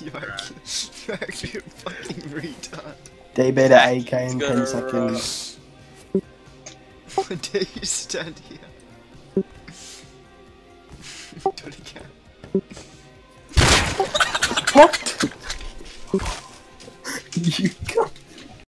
You're actually a fucking retard. They beat at AK in 10 seconds. How dare you stand here? Do it again. What? You